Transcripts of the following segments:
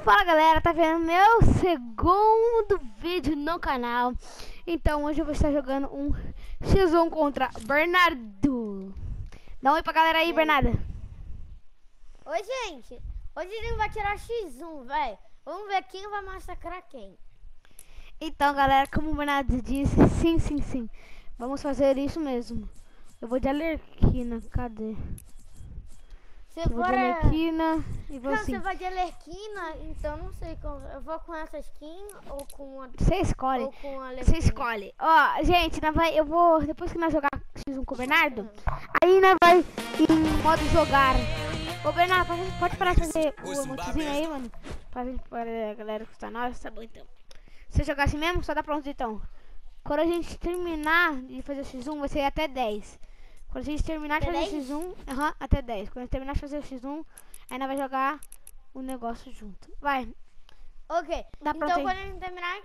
Fala galera, tá vendo meu segundo vídeo no canal. Então hoje eu vou estar jogando um X1 contra Bernardo. Dá um oi pra galera aí, Bernardo. Oi gente, hoje ele vai tirar X1, velho. Vamos ver quem vai massacrar quem. Então galera, como o Bernardo disse, sim, vamos fazer isso mesmo. Eu vou de Arlequina, cadê? Se Eu vou de Arlequina e vou não, assim. você vai de Arlequina, então não sei como. Eu vou com essa skin ou com a... Você escolhe. Ou com a Você escolhe. Ó, gente, eu vou, depois que nós jogar X1 com o Bernardo, aí nós vai em modo jogar. Ô Bernardo, pode parar de fazer o emotezinho aí, mano? Pra a galera escutar nós, tá bom então. Se eu jogar assim mesmo, só dá pronto então. Quando a gente terminar de fazer o X1, vai ser até 10. Quando a gente terminar de fazer o X1, até 10. Quando a gente terminar de fazer o X1, aí nós vai jogar o negócio junto. Vai. Ok, dá então pronto quando a gente terminar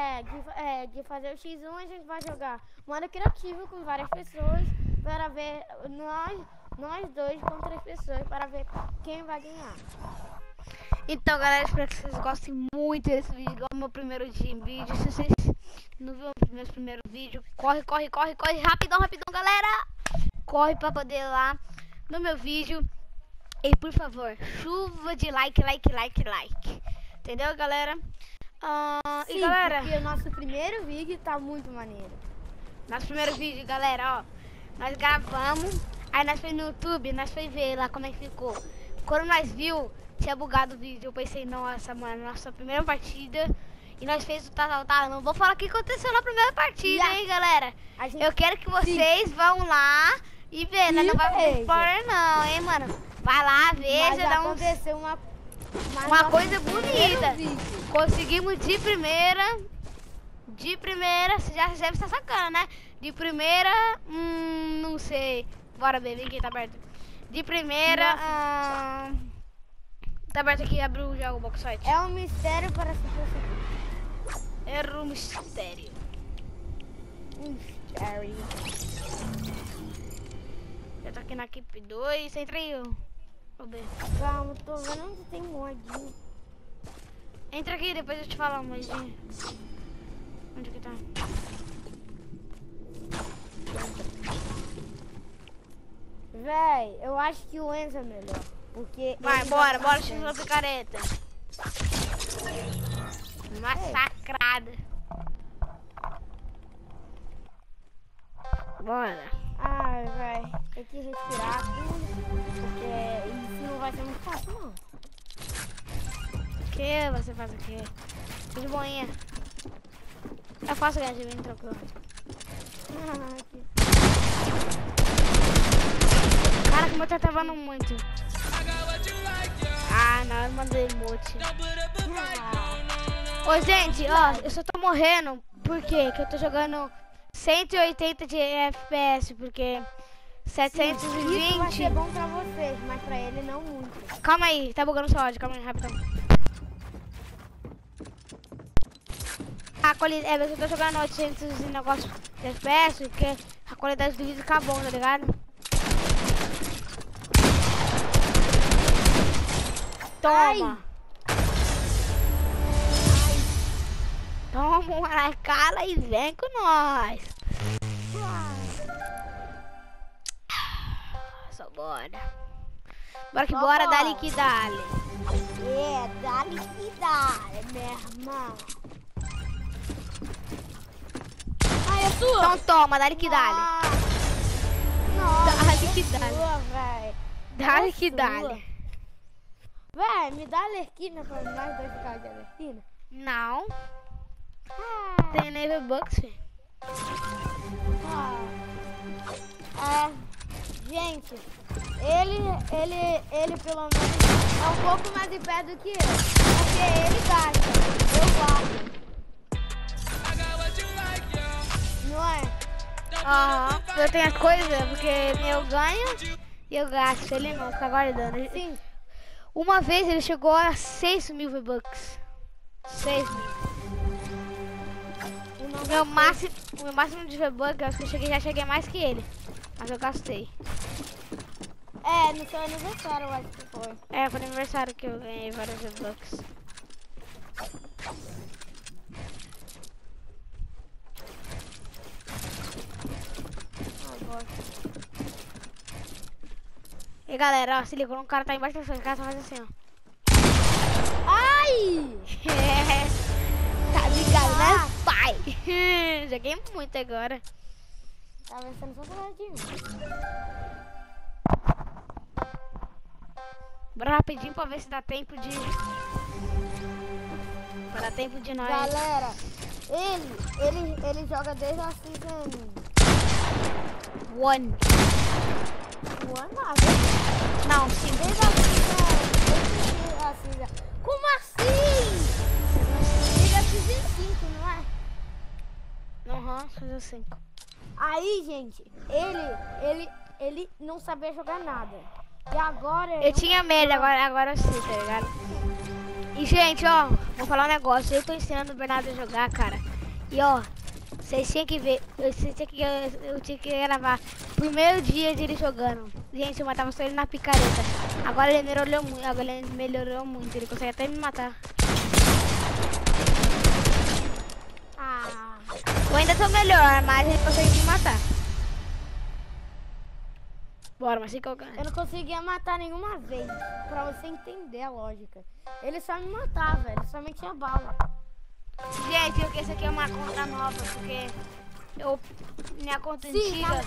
de fazer o X1, a gente vai jogar modo criativo com várias pessoas para ver nós dois contra as pessoas para ver quem vai ganhar. Então galera, espero que vocês gostem muito desse vídeo, igual o meu primeiro vídeo. Se vocês não viram o meu primeiro vídeo, corre, rapidão galera. Corre pra poder ir lá no meu vídeo. E por favor, chuva de like. Entendeu galera? Sim, e galera, porque o nosso primeiro vídeo tá muito maneiro. nosso primeiro vídeo galera, ó, nós gravamos, aí nós foi no YouTube, nós foi ver lá como é que ficou. Quando nós viu, tinha bugado o vídeo. Eu pensei, nossa, mano, nossa primeira partida. E nós fez o tal. Não vou falar o que aconteceu na primeira partida, hein, galera. Eu quero que vocês vão lá e ver, né? Não vai fazer spoiler não, hein, mano. Vai lá, veja, dá aconteceu uma coisa bonita. Conseguimos de primeira. Você já deve estar sacando, né? De primeira, não sei. Bora ver, vem quem tá aberto. De primeira, tá aberto aqui, abriu já o box site. É um mistério para se conseguir. Era um mistério. Eu tô aqui na equipe 2, entra aí, vou ver. Calma, tô vendo onde tem modinho. Entra aqui, depois eu te falo, modinho. Onde que tá? Véi, eu acho que o Enzo é melhor. Porque vai, bora, X1 picareta. Massacrada. Bora. Ai, véi, tem que respirar porque isso não vai ser muito fácil, não. O que você faz aqui? De boinha. É fácil ganhar de mim, tranquilo. Cara, como eu tô travando muito. Não, eu mandei emote. Ô, gente, ó, eu só tô morrendo. Por quê? Que eu tô jogando 180 de FPS, porque 720... Isso vai ser bom pra vocês, mas pra ele não muito. Calma aí, tá bugando seu áudio, calma aí, rapidão. Eu tô jogando 800 de negócio de FPS, porque a qualidade do vídeo fica bom, tá ligado? Toma! Toma uma na cara e vem com nós! Só bora! Bora que bora, dá-lhe que dá-lhe! Dá-lhe que dá-lhe, meu irmão! É sua! Então toma, dá-lhe que dá-lhe! Dá-lhe que dá-lhe! Dá-lhe que dá-lhe! Véi, me dá Arlequina pra nós dois ficar de Arlequina? Não. Tem nível Bucks, filho. Gente, ele pelo menos é um pouco mais de pé do que eu. Porque ele gasta, eu guardo. Não é? Eu tenho as coisas, porque eu ganho e eu gasto. Ele não, fica guardando. Sim. Uma vez ele chegou a 6.000 V-Bucks. 6.000. O meu máximo de V-Bucks, acho que eu já cheguei mais que ele. Mas eu gastei. No seu aniversário, eu acho que foi. Foi aniversário que eu ganhei vários V-Bucks. E galera, ó, se liga, quando um cara tá embaixo da sua casa, faz assim, ó. Ai! Tá ligado, né, pai? Joguei muito agora. Tá vencendo só por de mim. Bora rapidinho pra ver se dá tempo de... Pra dar tempo de nós. Galera, ele joga desde a season... One. One, Não, sim. desde a season... Como assim? Desde a season 5, não é? Aham, season 5. Aí, gente, ele não sabia jogar nada. E agora... Eu tinha medo, agora eu sei, tá ligado? E, gente, ó, vou falar um negócio. Eu tô ensinando o Bernardo a jogar, cara. E, ó, vocês tinham que ver. Eu tinha que gravar o primeiro dia dele jogando. Gente, eu matava só ele na picareta. Agora ele melhorou muito. Ele consegue até me matar. Ah, Eu ainda tô melhor, mas ele consegue me matar. Bora, mas fica jogando. eu não conseguia matar nenhuma vez. Pra você entender a lógica. Ele só me matava, ele só metia bala. Gente, porque essa aqui é uma conta nova, porque minha conta Sim, antiga...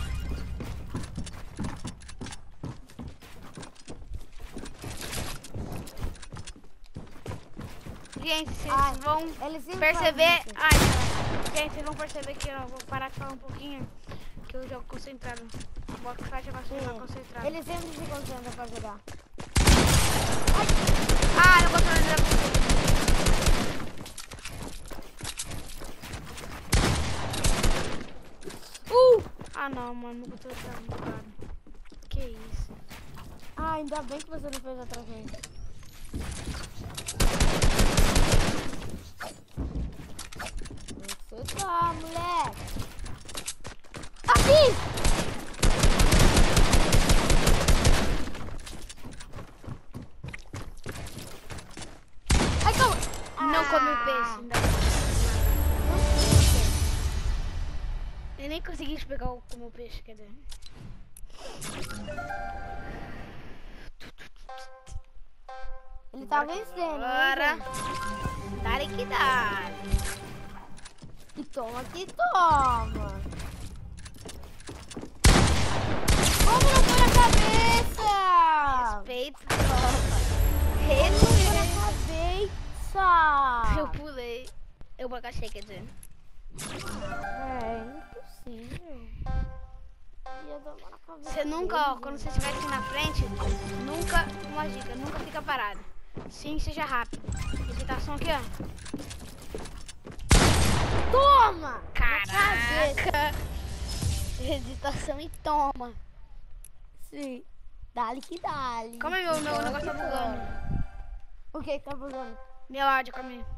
Gente, vocês vão Ele sempre perceber... faz isso. Ai, gente, vocês vão perceber que eu vou parar de falar um pouquinho, que eu jogo concentrado. O boxfight é bastante mais concentrado. Ele sempre se concentra pra jogar. Ah, não controle da... Ah não, mano, não tô bugado. Que isso? Ah, ainda bem que você não fez outra vez. Você tá, moleque. Aqui! Ai, calma! Não come o peixe, ainda. Eu nem consegui pegar como o peixe, quer dizer. Ele tá vencendo, Bora. né, Dá que dá. gente? Que toma! Como não foi na cabeça? Respeito, tropa. Como não foi Respeito. na cabeça? Eu pulei. Eu bagachei, quer dizer. É impossível. Ia dar uma na cabeça Você nunca, ó, quando você estiver aqui na frente, nunca, uma dica, nunca fica parado. Sim, seja rápido. Hesitação aqui, ó. Toma! Na Caraca! cabeça. Hesitação e toma. Sim. Dá-lhe que dá-lhe. Calma aí, meu negócio tá bugando. O que tá bugando? Meu áudio, calma aí.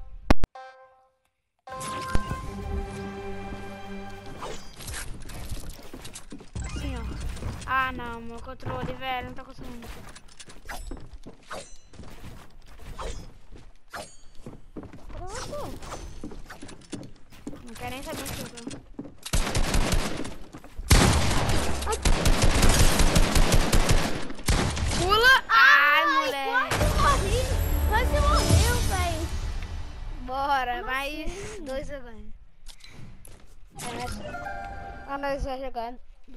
Assim, ó. Ah, não, meu controle, velho, não tá conseguindo. Não quero nem saber o que eu tô. Pula! Ai, moleque! Quase morri! Quase morreu, velho! Bora, Como mais assim? 2 segundos. É, nós vai jogar.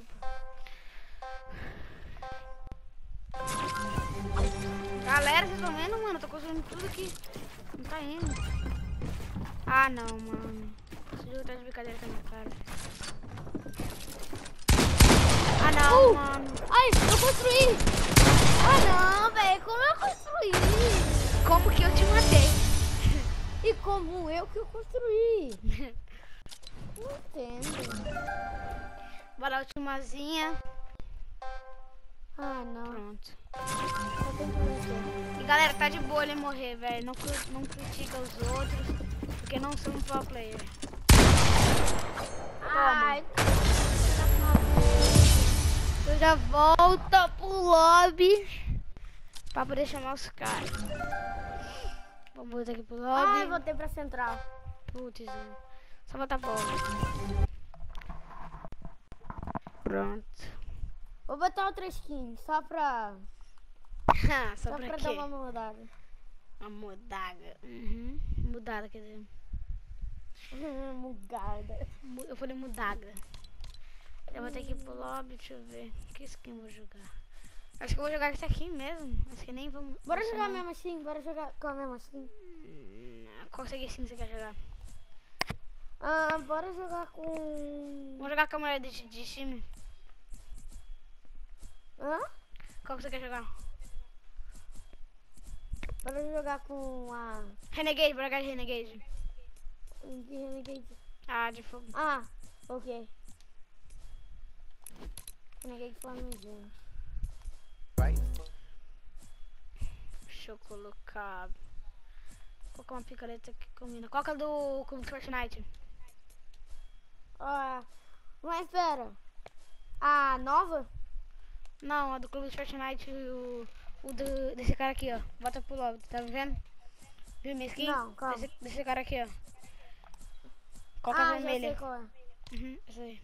Galera, vocês estão vendo, mano? Eu tô construindo tudo aqui. Não tá indo. Ah, não, mano. Esse jogo tá de brincadeira com a minha cara. Ah, não, mano. Ai, eu construí! Ah, não, velho! Como eu construí? Como que eu te matei? E como eu que eu construí? Não entendo. Bora, ultimazinha. Ah, não. Pronto. Só tem que vencer. E galera, tá de boa ele morrer, velho. Não critica os outros, porque não somos pro player. Ai, Eu já volta pro lobby pra poder chamar os caras. Vamos voltar aqui pro Ai, lobby. voltei pra central. Putz, só voltar pro lobby. Pronto. Vou botar outra skin, só pra Só pra dar quê? uma mudada. Uma mudada. Mudada, quer dizer. Mugada. Eu falei mudada. Eu vou ter que ir pro lobby, deixa eu ver. Que skin eu vou jogar? Acho que eu vou jogar esse aqui mesmo. Acho que nem vamos. Bora jogar mesmo assim, bora jogar com a mesma skin. Qual skin você quer jogar? Bora jogar com... Vamos jogar com a mulher de time. Hã? Qual que você quer jogar? Bora jogar com a... Renegade, bora jogar de Renegade. De Renegade. Ah, de fogo. Ok. Renegade Flamengo. Deixa eu colocar uma picareta que combina. Qual que é do Clube Fortnite? Mas espera. A nova? Não, a do Clube Fortnite, desse cara aqui, ó. Bota pro lobby, tá vendo? Viu minha skin? Não, calma. Desse cara aqui, ó. Qual que é a vermelha? Já sei qual é. Essa aí.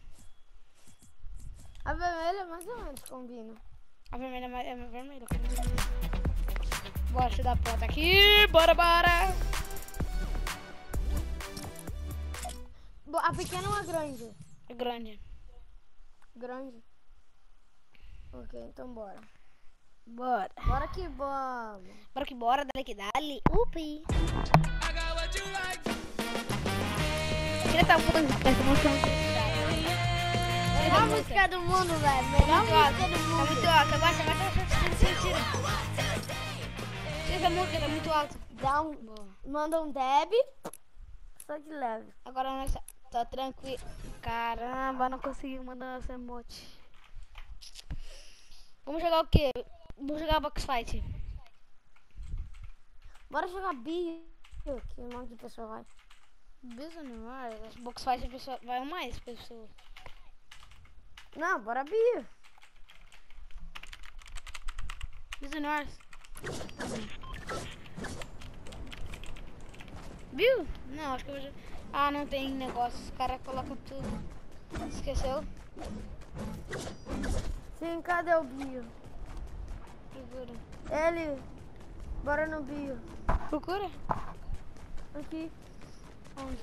A vermelha mais ou menos combina. A vermelha é vermelha. Bora, deixa eu dar a porta aqui. Bora. A pequena ou a grande? É grande. Grande? Ok, então bora. Bora. Bora que vamos. Bora que bora, dale que dale. Upi. Tira essa música Melhor música do mundo, velho. Melhor música do Tá mundo. muito alto, abaixa. Tira essa música, tá muito alto. Manda um deb. Só de leve. Agora nós tá tranquilo. Caramba, não consegui mandar essa emote. Vamos jogar o quê? Vamos jogar Box Fight. Bora jogar Bio. Que um monte de pessoa vai. Bisa não vai. Box Fight vai mais pessoas. Não, bora Bio. Bisa não. Viu? Não, acho que eu vou jogar. Não tem negócio. Os caras colocam tudo. Esqueceu? Sim, cadê o Bio? Procura. Ele. Bora no Bio. Procura? Aqui. Onde?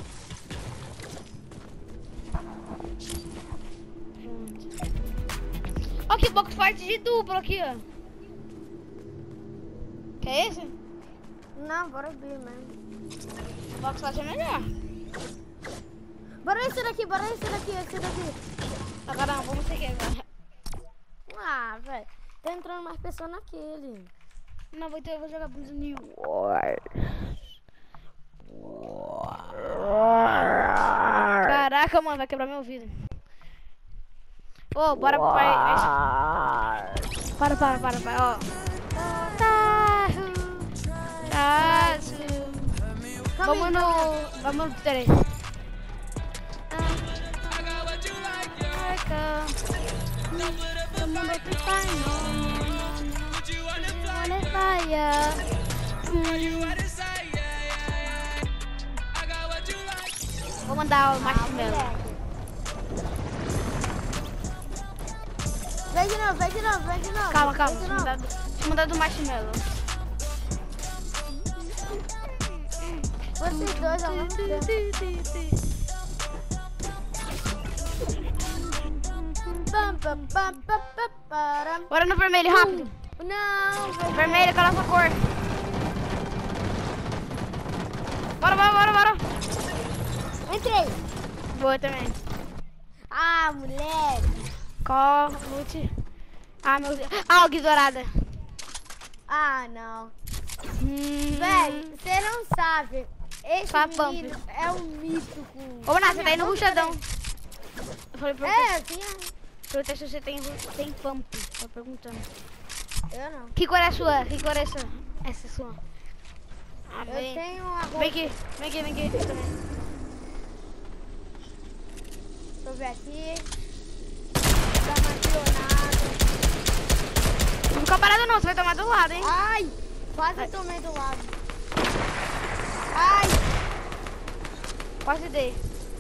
Pronto. Ó, que Box Fight de duplo aqui, ó. Que é esse? Não, bora Bio mesmo. Box Fight é melhor. Bora esse daqui. Agora não, vamos seguir agora. Velho. Tá entrando mais pessoas naquele. Não, eu vou jogar Bruce New Wars. Caraca, mano, vai quebrar meu ouvido. Ô, bora pro pai. Para, ó. Vamos no 3. Vou mandar o Marshmallow. Vem de novo. Calma. Deixa eu mandar do Marshmallow. Vocês dois ao mesmo tempo. Bora no vermelho, rápido. Não, Vermelho, coloca a cor. Bora. Entrei. Boa também. Moleque. Qual? Lute. Meu Deus. O Gui dourada. Não. Véi, você não sabe. Esse Só menino é um mito com... Ô, Nath, você tá aí no ruchadão. Eu falei pra tinha... perguntar se você tem pump. Tô perguntando. Eu não. Que cor é a sua? Que cor é a sua? Essa é a sua. Eu tenho uma roupa... Vem aqui. Eu também. Deixa eu ver aqui. Tá maquionado. Não fica parado não, você vai tomar do lado, hein? Ai, quase tomei do lado. Quase dei.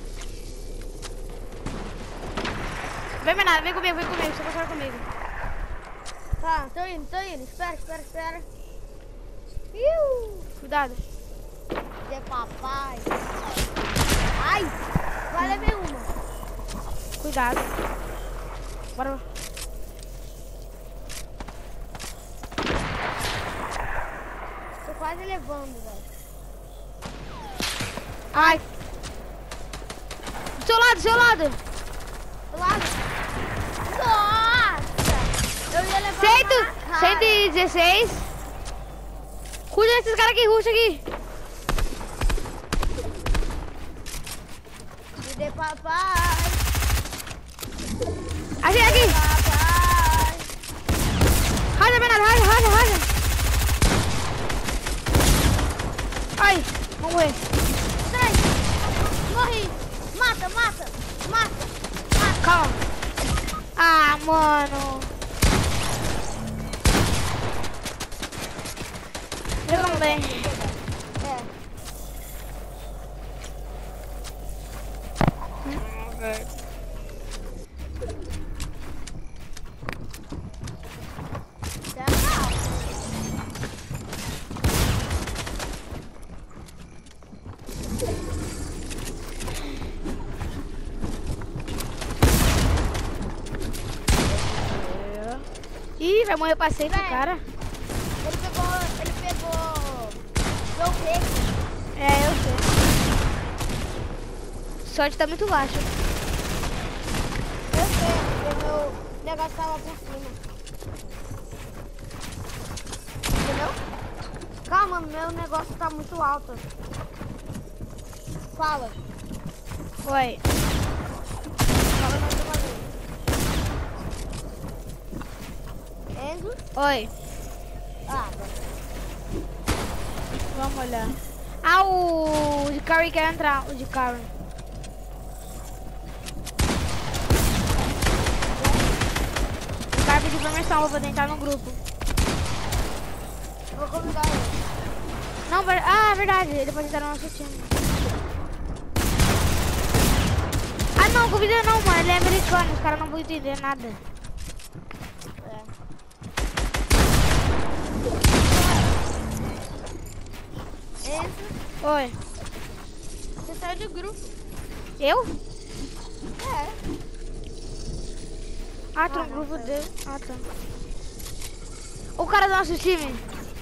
Vem, Bernardo, vem comigo, você passar comigo. Tá, tô indo. Espera. Cuidado. De papai. Ai! Vai levar uma. Cuidado. Bora. Tô quase levando, velho. Ai. Do seu lado. Do lado. Nossa! Eu ia levar 116. Cuida desses caras que rusham aqui. Me dê papai. Achei aqui. Papai. Raja, Bernardo, raja. Ai, vamos morrer. 3. Morri. Mata. Calma. Ah, mano. Jogamos bem. Ih, vai morrer pra sempre, cara. Ele pegou meu peito. É, eu sei. Sorte tá muito baixa. Eu sei, porque meu negócio tava por cima. Entendeu? Calma, meu negócio tá muito alto. Fala. Oi. Fala mais uma vez. Enzo? Oi. Ah, Vamos olhar. Ah, o de Curry quer entrar. O de Curry. O cara pediu permissão pra poder entrar no grupo. vou convidar ele. Não, ah, verdade. Ele pode entrar no nosso time. Ah, não, convida não, mano. Ele é americano. Os caras não vão entender nada. Enzo, Oi. você saiu do grupo. Eu? É. Ah, tô no grupo dele. Ah, tá. O cara do nosso time.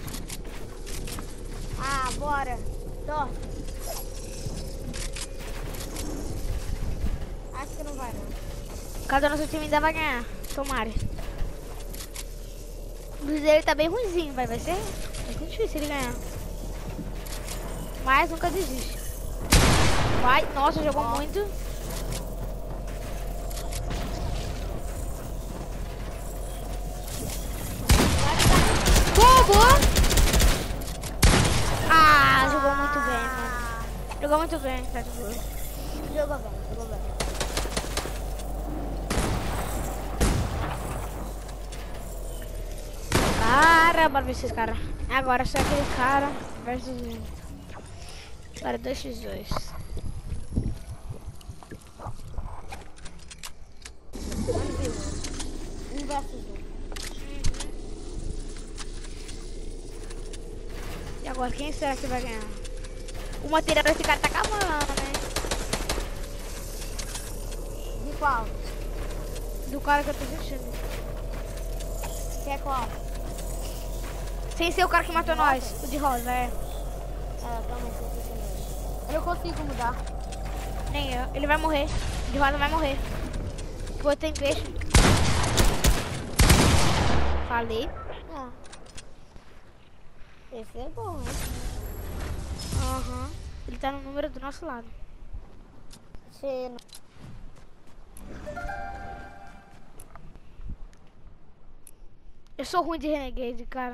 Ah, bora. Tô. Acho que não vai, não. O cara do nosso time ainda vai ganhar. Tomara. O dele tá bem ruimzinho, vai ser muito difícil ele ganhar. Mas nunca desiste. Vai, nossa, jogou muito. Boa! Ah, jogou muito bem, mano. Jogou muito bem, tá de boa. Jogou bem. Cara, bora ver esses caras. Agora só aquele cara versus... Agora 2x2. Um versus um. E agora, quem será que vai ganhar? O material desse cara tá acabando, né? De qual? Do cara que eu tô assistindo. Que é qual? Sem ser o cara que matou nós. O de rosa, é. É, também tô assistindo. Eu não consigo mudar. Nem eu. Ele vai morrer. O de rosa vai morrer. Pô, tem peixe. Falei. Ah. Esse é bom, né? Aham. Ele tá no número do nosso lado. Você não... Eu sou ruim de Renegade, cara.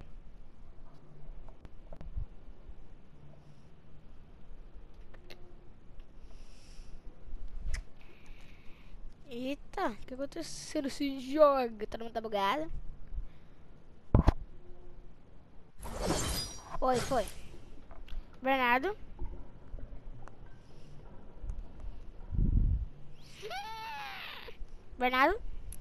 Eita, o que aconteceu nesse jogo? Todo mundo tá bugado? Foi. Bernardo. Bernardo?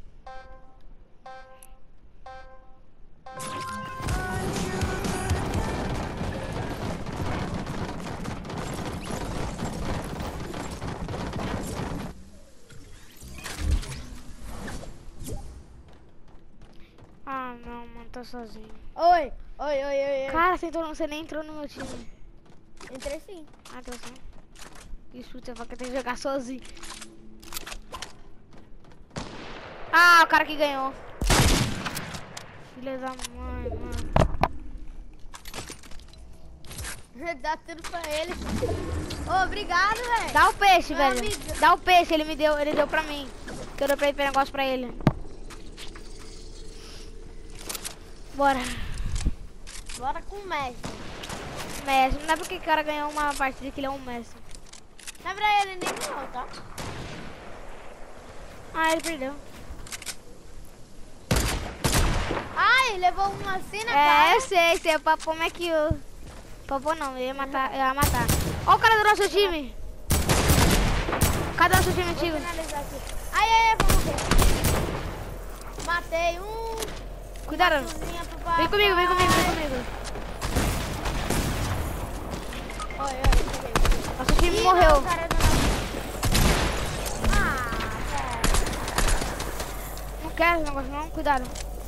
Ah, não, mano, tô sozinho. Oi. Cara, você nem entrou no meu time. Entrei sim. Ah, tô sim. Isso, você fala que tem que jogar sozinho. Ah, o cara que ganhou. Filha da mãe, mano. Dá tudo pra ele. Ô, obrigado, velho. Dá o peixe, Meu velho. amigo. Dá o peixe, ele deu pra mim. Que eu dei pra ele, negócio pra ele. Bora. Bora com o mestre. Mestre, não é porque o cara ganhou uma partida que ele é um mestre. Não é pra ele nem não, tá? Ah, ele perdeu. Ai, levou uma assim na É, cara. eu sei, o papo como é que eu... Papo não, eu ia matar. Ó o cara do nosso time. Cadê o nosso time antigo? Vou finalizar aqui. Ai, vamos ver. Matei um. Cuidado. Vem comigo. Oi, cheguei. Nosso time Ih, morreu. não, o cara é do nosso- Ah, velho. Não quero esse negócio não, cuidado.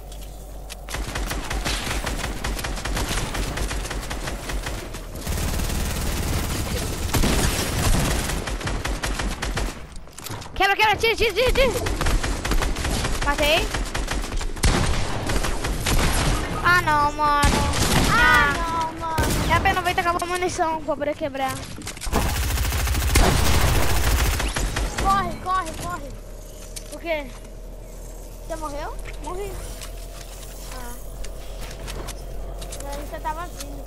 Quebra, tira. Matei. Ah, não, mano. Não, mano. É a P90 acabou a munição pra poder quebrar. Corre. Por quê? Você morreu? Morri. Ah. Você tava vindo.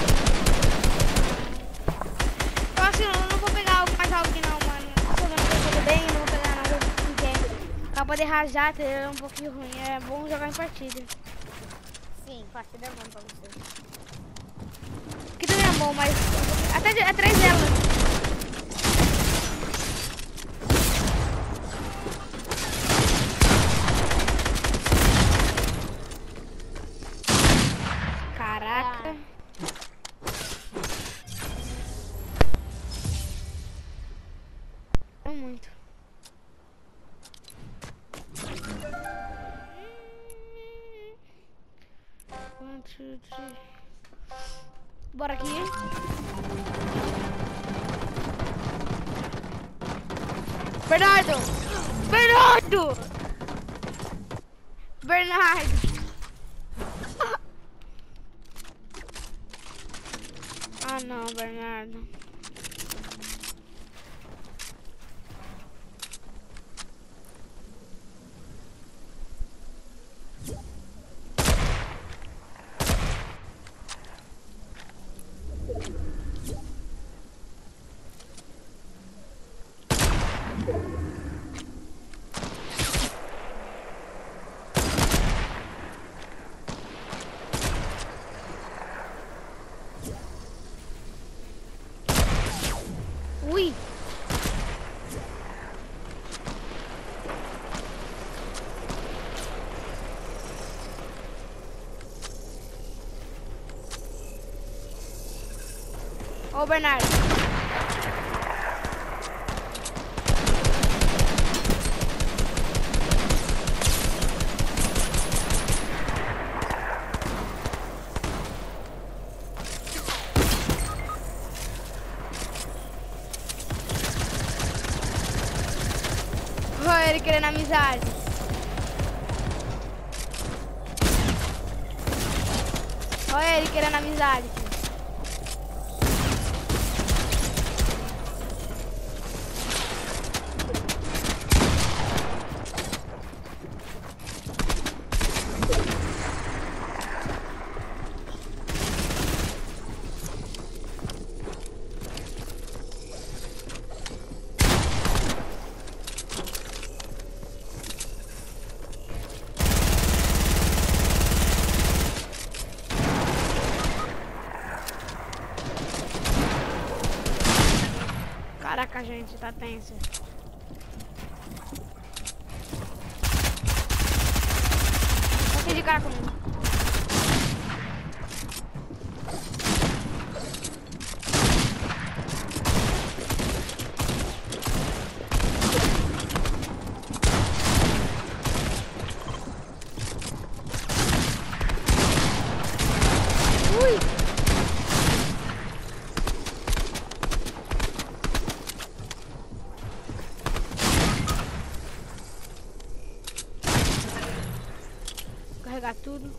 Eu acho que eu não vou pegar algo mais alto que não, mano. Tô vendo que eu tô bem, não vou pegar nada. Porque acaba de rajar, é um pouquinho ruim. É bom jogar em partida. Sim, partida é bom pra você. Aqui também é bom, mas até 3 delas. Caraca. É muito. One, two, three. Bora aqui. Bernardo! Ah não, Bernardo. Ui! Ô, Bernardo. Olha ele querendo amizade. Olha ele querendo amizade. Caraca, gente, tá tenso. de cara comigo. Carregar tudo.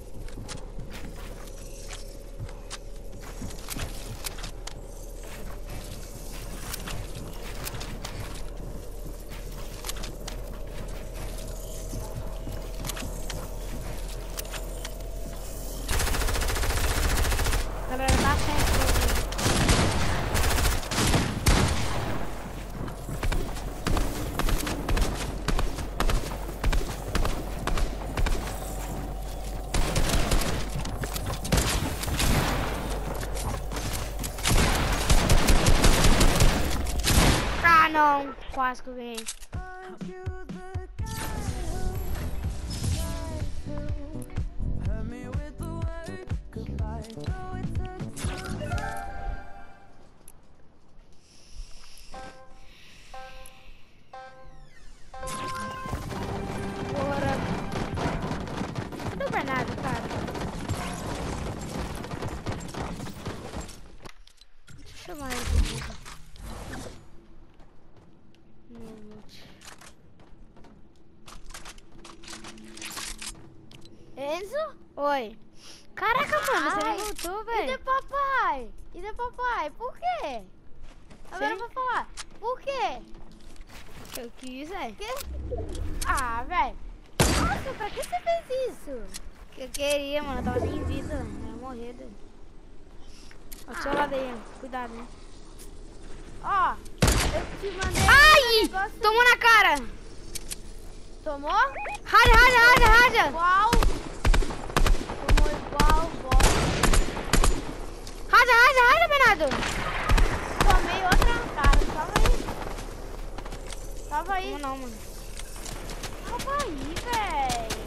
Galera, tá sempre. Ah, não. Quase que eu ganhei. Bora. Cadê o Bernardo, cara? Deixa eu chamar ele aqui. Enzo? Oi. Caraca, mano, você Ai, não voltou, E velho. de papai? E de papai? Por quê? Agora eu vou falar. Por quê? Eu quis, velho. Quê? Ah, velho. Nossa, pra que você fez isso? Que eu queria, mano. Eu tava sem vida. Eu ia morrer, velho. Ó, do seu lado aí, ó. Cuidado, né? Ó, eu te mandei Ai! negócio. Tomou na cara! Tomou? Raja! Igual. Tomou igual, bosta. Raja, Bernardo! Tomei outra na cara. Tava aí. Não, mano. Tava aí, velho.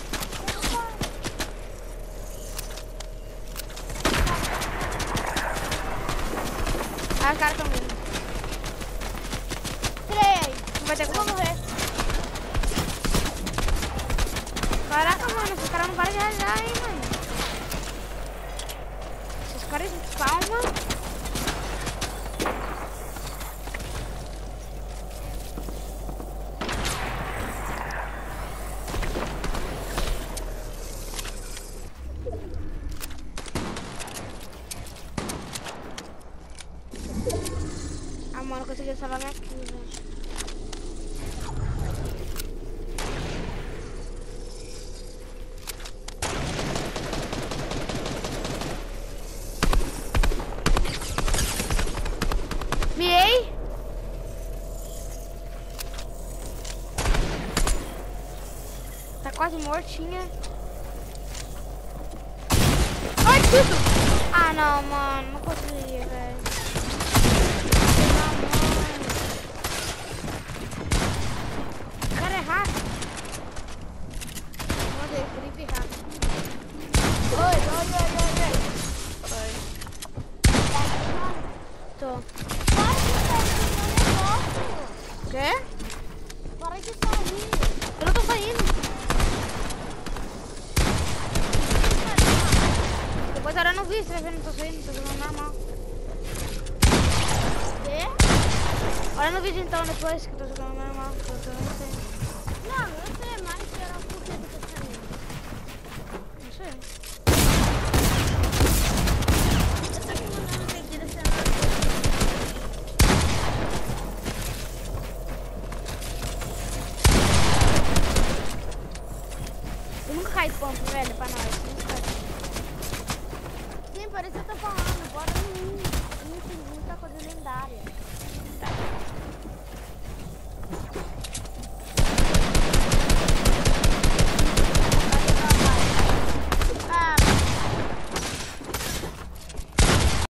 Ah, os caras tão vindo. 3. Não vai ter Vou como. morrer. Caraca, mano. Esses caras não param de rajar, hein, mano. Esses caras de palma. Ah, mano, eu consegui salvar minha kill, velho. Miei. Tá quase mortinha. Ai, tudo! Ah, não, mano. Não consegui, velho. Ah, mano. O cara é hack. Mandei, gripe hack. Oi. Tô. Para de sair do meu negócio. Quê? Para de sair. Eu não tô saindo. Depois a hora eu não vi, você vai ver, não tô saindo, tô jogando normal. Quê? Olha no vídeo então depois que eu tô jogando normal, que eu tô não sei. Não, eu sei mais que era por que você tá saindo. Não sei.